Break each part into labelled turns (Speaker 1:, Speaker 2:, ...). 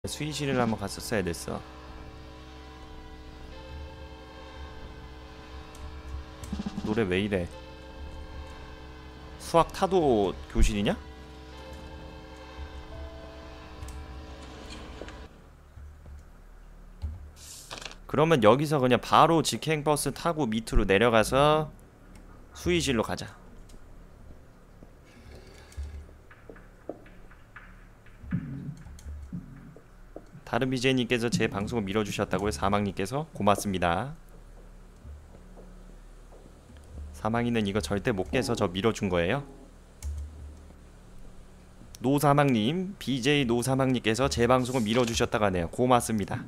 Speaker 1: 수의실을 한번 갔었어야 됐어. 노래 왜 이래? 수학 타도 교실이냐? 그러면 여기서 그냥 바로 직행버스 타고 밑으로 내려가서 수의실로 가자. 다른 BJ님께서 제 방송을 밀어주셨다고요? 사망님께서? 고맙습니다. 사망이는 이거 절대 못 깨서 저 밀어준 거예요. 노사망님, BJ 노사망님께서 제 방송을 밀어주셨다고 하네요. 고맙습니다.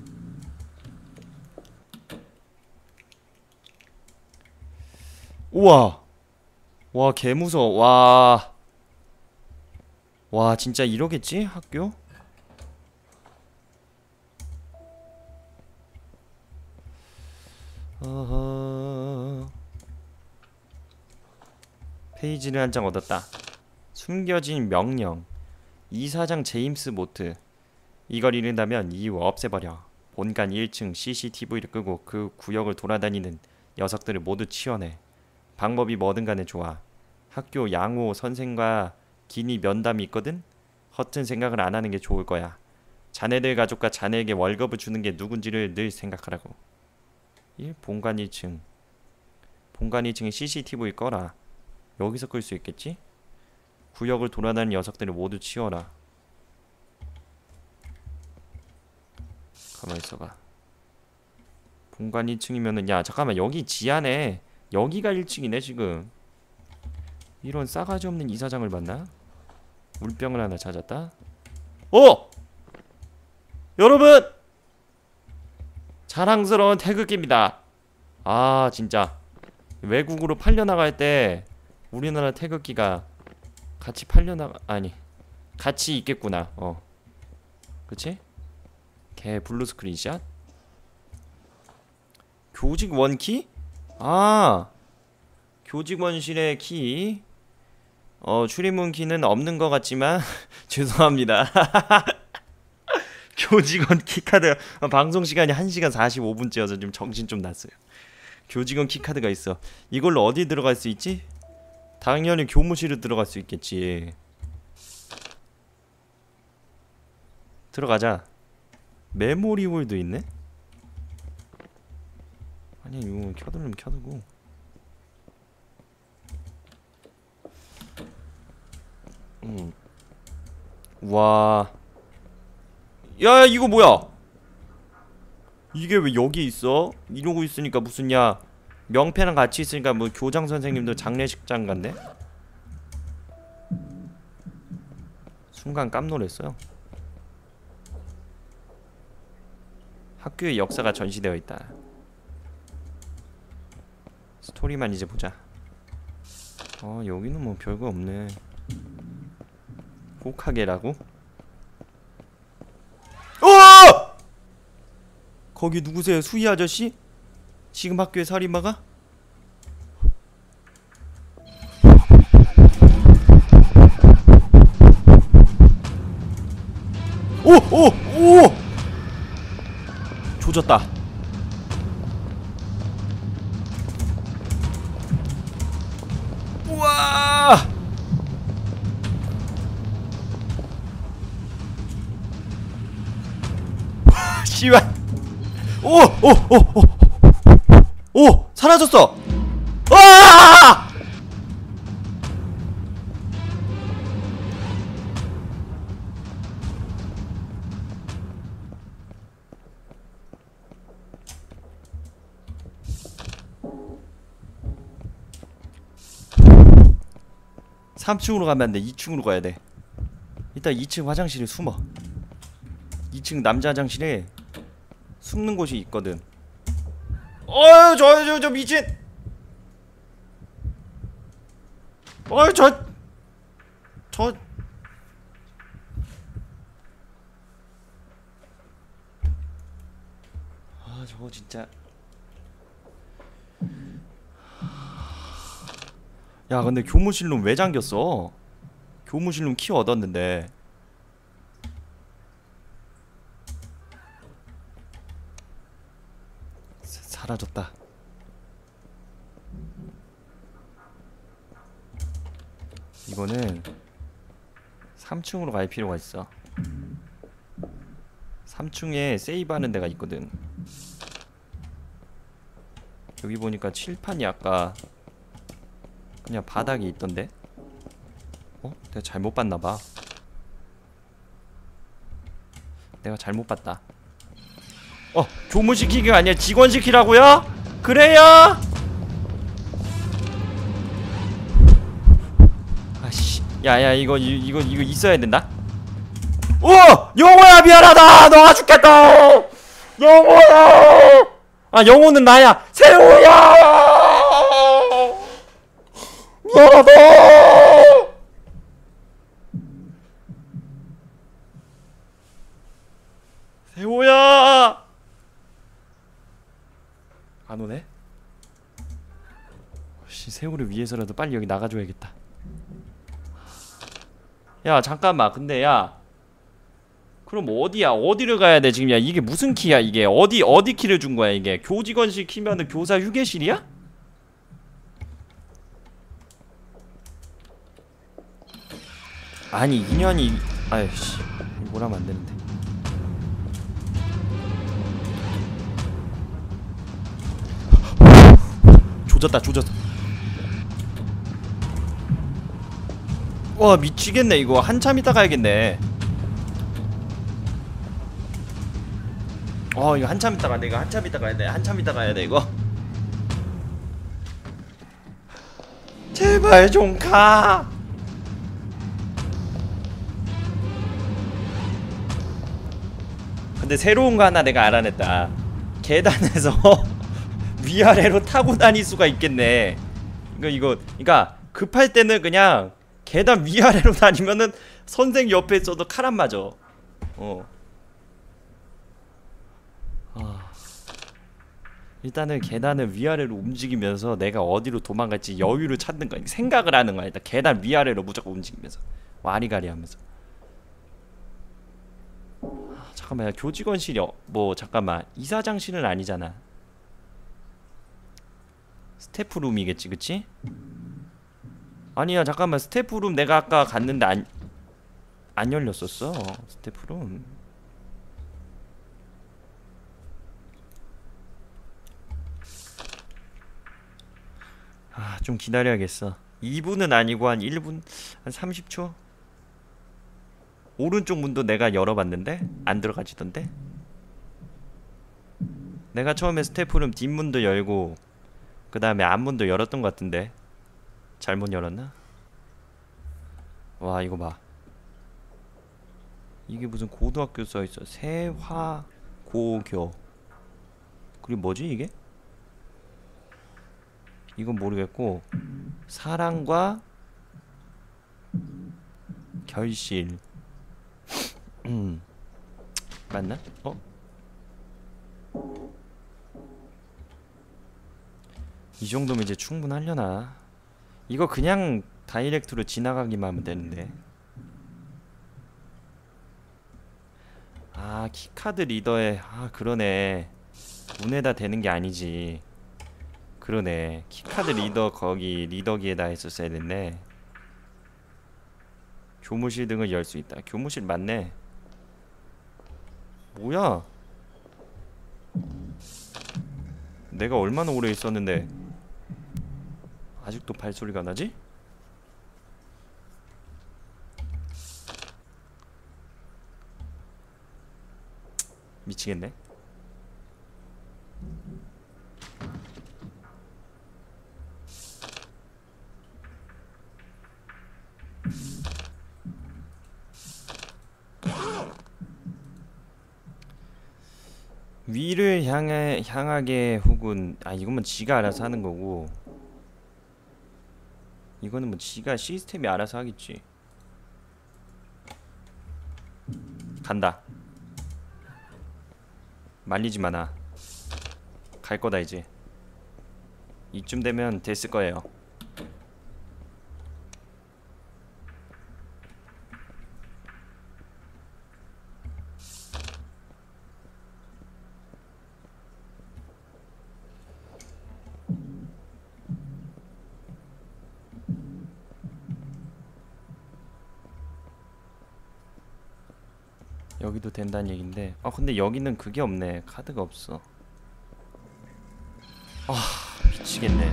Speaker 1: 우와, 와 개무서워. 와 진짜 이러겠지 학교? 페이지를 한 장 얻었다. 숨겨진 명령. 이사장 제임스 모트. 이걸 잃는다면 이유 없애버려. 본관 1층 CCTV를 끄고 그 구역을 돌아다니는 녀석들을 모두 치워내. 방법이 뭐든 간에 좋아. 학교 양호 선생과 긴히 면담이 있거든? 허튼 생각을 안 하는 게 좋을 거야. 자네들 가족과 자네에게 월급을 주는 게 누군지를 늘 생각하라고. 1. 본관 1층. 본관 2층에 CCTV 꺼라. 여기서 끌 수 있겠지? 구역을 돌아다니는 녀석들을 모두 치워라. 가만히 있어봐. 본관 2층이면은 야 잠깐만 여기 지하네. 여기가 1층이네 지금. 이런 싸가지 없는 이사장을 만나? 물병을 하나 찾았다. 오! 여러분! 자랑스러운 태극기입니다. 아 진짜 외국으로 팔려나갈 때 우리나라 태극기가 같이 팔려나가 아니 같이 있겠구나. 그치? 개 블루 스크린샷? 교직 원키? 아 교직 원실의 키. 출입문 키는 없는 것 같지만 죄송합니다. 교직원 키카드. 방송 시간이 1시간 45분째여서 좀 정신 좀 났어요. 교직원 키카드가 있어. 이걸로 어디 들어갈 수 있지? 당연히 교무실로 들어갈 수 있겠지. 들어가자. 메모리 홀도 있네? 아니 이거 켜두면 켜두고. 와. 야 이거 뭐야? 이게 왜 여기 있어? 이러고 있으니까 무슨 야 명패랑 같이 있으니까 뭐 교장 선생님도 장례식장 같네? 순간 깜놀했어요. 학교의 역사가 전시되어 있다. 스토리만 이제 보자. 여기는 뭐 별거 없네. 호카게라고? 거기 누구세요? 수희 아저씨? 지금 학교에 살인마가? 오! 조졌다. 우와! 씨발. 오! 사라졌어! 와! 3층으로 가면 안돼. 2층으로 가야돼. 일단 2층 화장실에 숨어. 2층 남자 화장실에 숨는 곳이 있거든. 저 미친. 저거 진짜. 야 근데 교무실룸 왜 잠겼어? 교무실룸 키 얻었는데. 사라졌다. 이거는 3층으로 갈 필요가 있어. 3층에 세이브하는 데가 있거든. 여기 보니까 칠판이 아까 그냥 바닥에 있던데? 내가 잘못 봤나봐. 내가 잘못 봤다. 교무시키기가 아니라 직원시키라고요? 그래요? 아씨, 야야 이거 있어야 된다. 영호야 미안하다. 너가 죽겠다. 영호야. 영호는 나야. 세호야. 미안하다. 세호야. 안 오네? 세호를 위해서라도 빨리 여기 나가줘야겠다. 야 잠깐만. 근데 야 그럼 어디야? 어디를 가야 돼 지금? 야 이게 무슨 키야 이게? 어디 키를 준 거야 이게? 교직원실 키면은 교사 휴게실이야? 아니 인연이 아이씨 뭐라면 안 되는데. 조졌다. 와 미치겠네. 이거 한참 있다 가야겠네. 이거 한참 있다 가야 돼. 한참 있다 가야 돼 이거. 제발 좀 가. 근데 새로운 거 하나 내가 알아냈다. 계단에서 위아래로 타고 다닐 수가 있겠네. 그러니까 급할 때는 그냥 계단 위아래로 다니면은 선생 옆에 있어도 칼 안 맞아. 일단은 계단을 위아래로 움직이면서 내가 어디로 도망갈지 여유를 찾는 거야. 생각을 하는 거야. 일단 계단 위아래로 무조건 움직이면서 와리가리 하면서. 잠깐만, 교직원실이 잠깐만, 이사장실은 아니잖아. 스태프룸이겠지, 그치? 아니야, 잠깐만, 스태프룸 내가 아까 갔는데 안 열렸었어. 스태프룸. 좀 기다려야겠어. 2분은 아니고 한 1분? 한 30초? 오른쪽 문도 내가 열어봤는데 안 들어가지던데? 내가 처음에 스태프룸 뒷문도 열고 그 다음에 앞문도 열었던 것 같은데 잘못 열었나? 와, 이거 봐. 이게 무슨 고등학교 써있어. 세화고교. 그리고 뭐지 이게? 이건 모르겠고, 사랑과 결실. 맞나? 이 정도면 이제 충분하려나? 이거 그냥 다이렉트로 지나가기만 하면 되는데. 키카드 리더에 그러네. 문에다 대는 게 아니지. 그러네. 키카드 리더 거기 리더기에다 했었어야 됐네. 교무실 등을 열 수 있다. 교무실 맞네. 뭐야? 내가 얼마나 오래 있었는데 아직도 발소리가 나지? 미치겠네. 위를 향하게 혹은 이건 지가 알아서 하는 거고, 이거는 지가 시스템이 알아서 하겠지. 간다. 말리지 마나. 갈 거다 이제. 이쯤 되면 됐을 거예요. 여기도 된다는 얘긴데 근데 여기는 그게 없네. 카드가 없어. 미치겠네.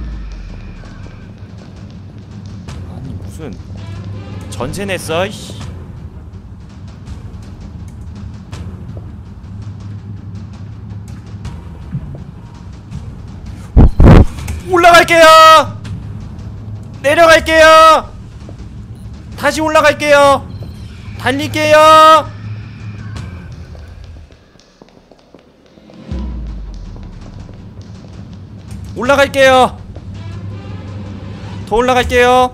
Speaker 1: 아니 무슨 전세 냈어 이씨. 올라갈게요. 내려갈게요. 다시 올라갈게요. 달릴게요. 올라갈게요. 더 올라갈게요.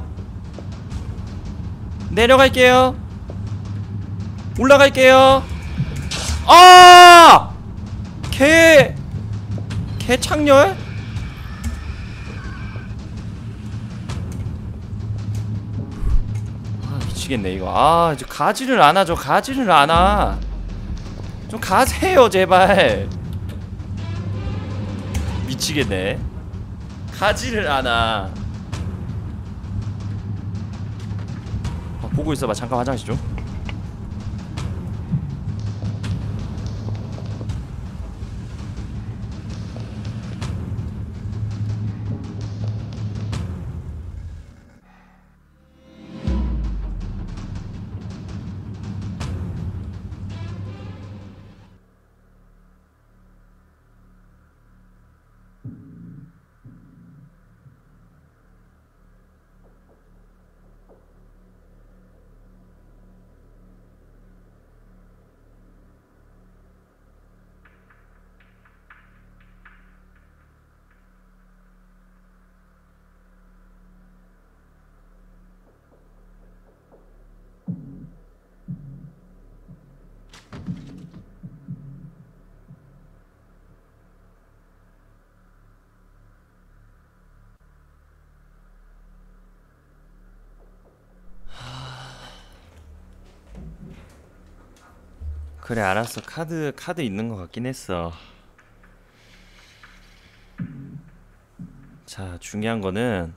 Speaker 1: 내려갈게요. 올라갈게요. 아! 개창렬? 미치겠네 이거. 이제 가지를 안 하죠. 가지를 안 와. 좀 가세요 제발. 미치겠네. 가지를 안 와. 보고 있어봐. 잠깐 화장실 좀. 그래 알았어. 카드 있는 것 같긴 했어. 자 중요한 거는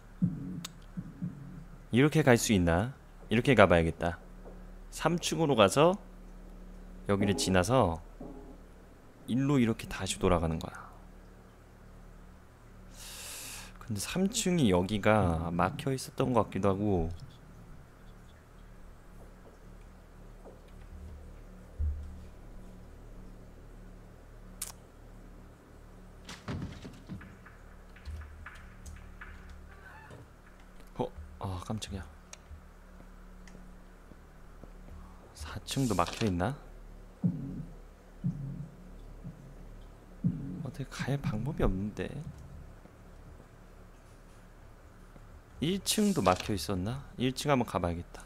Speaker 1: 이렇게 갈 수 있나? 이렇게 가봐야겠다. 3층으로 가서 여기를 지나서 일로 이렇게 다시 돌아가는 거야. 근데 3층이 여기가 막혀 있었던 것 같기도 하고. 깜짝이야. 4층도 막혀있나? 어떻게 갈 방법이 없는데. 1층도 막혀있었나? 1층 한번 가봐야겠다.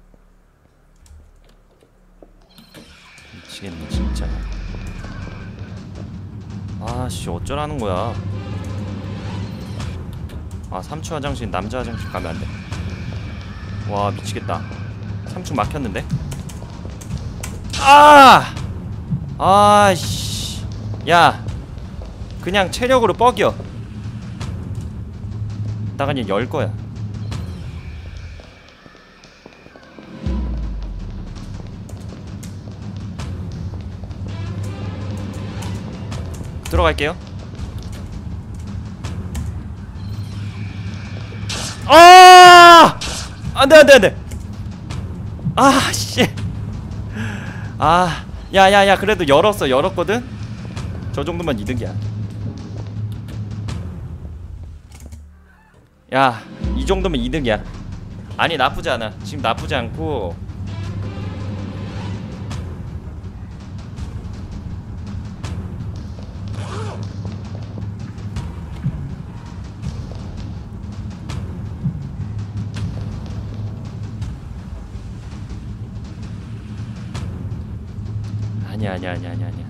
Speaker 1: 미치겠네 진짜. 아씨 어쩌라는 거야. 3층 화장실 남자 화장실 가면 안돼. 와 미치겠다. 3층 막혔는데? 아씨 야 그냥 체력으로 뻐겨. 나 그냥 열 거야. 들어갈게요. 안돼. 씨. 야야야 그래도 열었거든. 저 정도면 이득이야. 야 이 정도면 이득이야. 아니 나쁘지 않아. 지금 나쁘지 않고. 아니야.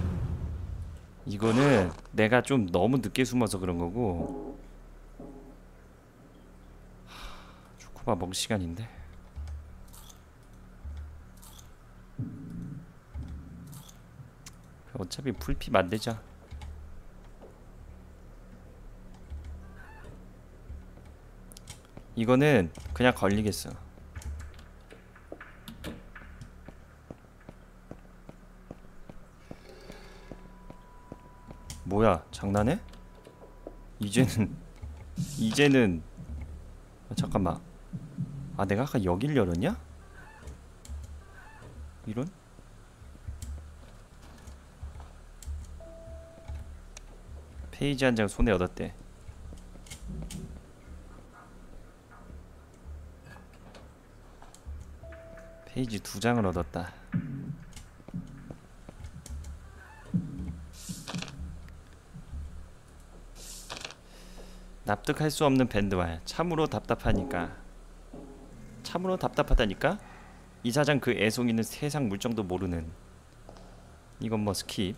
Speaker 1: 이거는 내가 좀 너무 늦게 숨어서 그런 거고. 초코바 먹을 시간인데. 어차피 풀피 만들자. 이거는 그냥 걸리겠어. 뭐야, 장난해? 이제는 이제는 잠깐만. 아, 내가 아까 여길 열었냐? 이런? 페이지 한 장 손에 얻었대. 페이지 2장을 얻었다. 납득할 수 없는 밴드와 참으로 답답하니까. 참으로 답답하다니까? 이사장 그 애송이는 세상 물정도 모르는. 이건 뭐 스킵.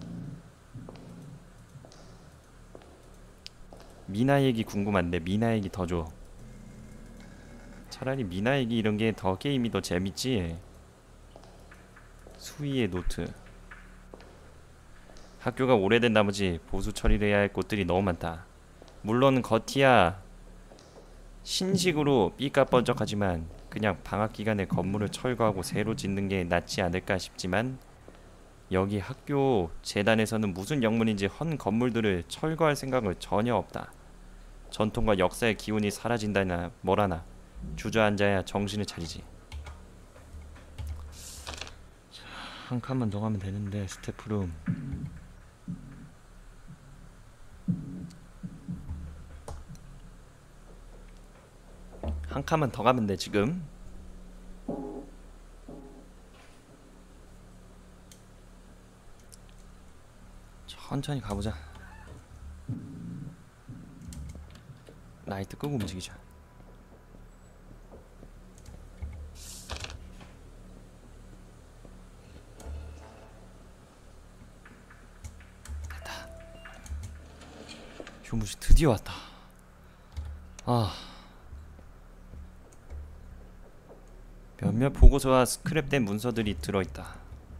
Speaker 1: 미나 얘기 궁금한데 미나 얘기 더 줘. 차라리 미나 얘기 이런 게 더 게임이 더 재밌지. 수위의 노트. 학교가 오래된 나머지 보수 처리를 해야 할 곳들이 너무 많다. 물론 겉이야 신식으로 삐까뻔쩍하지만 그냥 방학 기간에 건물을 철거하고 새로 짓는 게 낫지 않을까 싶지만 여기 학교 재단에서는 무슨 영문인지 헌 건물들을 철거할 생각은 전혀 없다. 전통과 역사의 기운이 사라진다나 뭐라나 주저앉아야 정신을 차리지. 한 칸만 더 가면 되는데. 스태프룸. 한 칸만 더 가면 돼. 지금 천천히 가보자. 라이트 끄고 움직이자. 됐다. 교무실 드디어 왔다. 아, 몇몇 보고서와 스크랩된 문서들이 들어있다.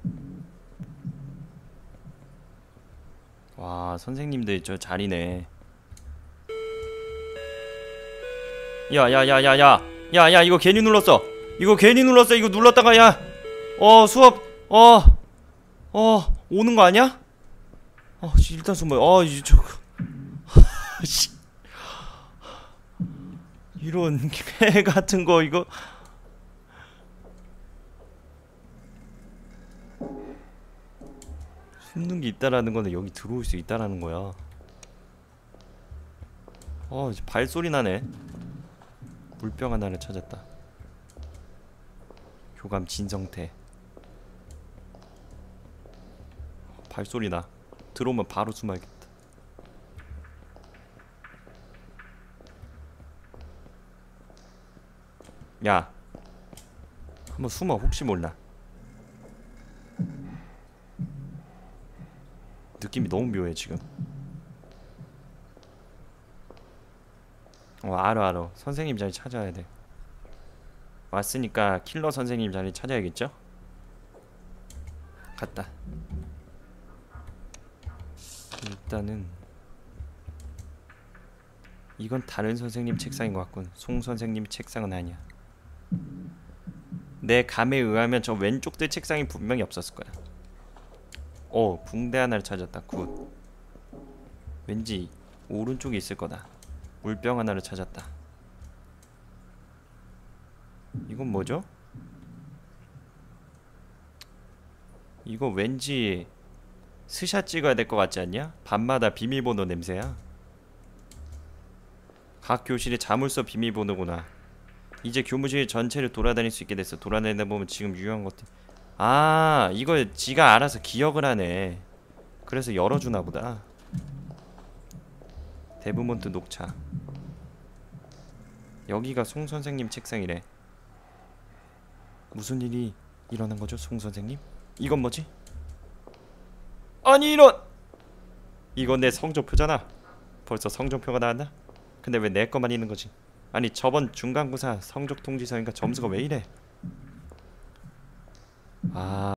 Speaker 1: 와, 선생님들 저 자리네. 야야야야야 이거 괜히 눌렀어. 이거 괜히 눌렀어. 이거 눌렀다가 야 수업 오는 거 아니야? 일단 숨어. 이제 저거 이런 개 같은 거 이거. 숨는 게 있다라는 거는 여기 들어올 수 있다라는 거야. 이제 발소리 나네. 물병 하나를 찾았다. 교감 진성태. 발소리 나. 들어오면 바로 숨어야겠다. 야, 한번 숨어. 혹시 몰라. 느낌이 너무 묘해 지금. 알아. 선생님 자리 찾아야 돼. 왔으니까 킬러 선생님 자리 찾아야겠죠? 갔다. 일단은 이건 다른 선생님 책상인 것 같군. 송 선생님 책상은 아니야. 내 감에 의하면 저 왼쪽들 책상이 분명히 없었을 거야. 붕대 하나를 찾았다. 굿. 왠지 오른쪽에 있을 거다. 물병 하나를 찾았다. 이건 뭐죠? 이거 왠지 스샷 찍어야 될 것 같지 않냐? 밤마다 비밀번호 냄새야. 각 교실에 자물쇠 비밀번호구나. 이제 교무실 전체를 돌아다닐 수 있게 됐어. 돌아다니다 보면 지금 유용한 것들. 이걸 지가 알아서 기억을 하네. 그래서 열어주나 보다. 데브몬트 녹차. 여기가 송 선생님 책상이래. 무슨 일이 일어난 거죠, 송 선생님? 이건 뭐지? 아니 이런! 이건 내 성적표잖아. 벌써 성적표가 나왔나? 근데 왜 내 거만 있는 거지? 아니 저번 중간고사 성적 통지서인가 점수가 왜 이래?